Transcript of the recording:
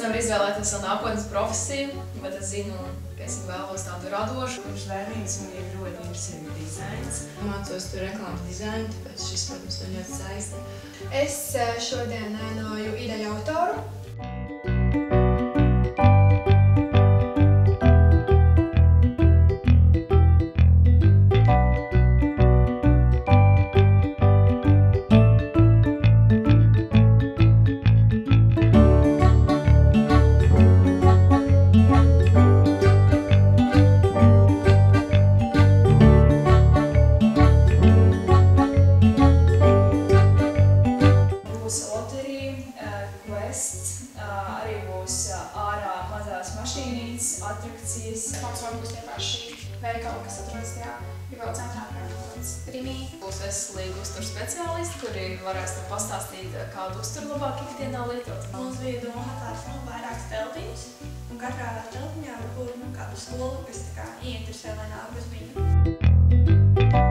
nevaru izvēlēties savu nākotnes profesiju, bet es zinu, ka es vēlos tādu radošu. Kurš laimīgs man ir ļoti interesē dizains. Mācos tur reklāmas dizainu, tāpēc šis, protams, man ļoti saista. Es šodien ēnoju ideju autoru. Arī būs ārā mazās mašīnītes, atrakcijas. Mums var būs tie paši veikali, kas atrodas tajā Rīgala centrā, piemēram, Rimī. Būs veselīgi uzturu speciālisti, kuri varēs pastāstīt, kādu uzturu labāk ikdienā lietot. Mums bija domāts vairākas telpiņas, un katrā telpiņā var būt kāda skola, kas ieinteresē, lai nāk uz viņu.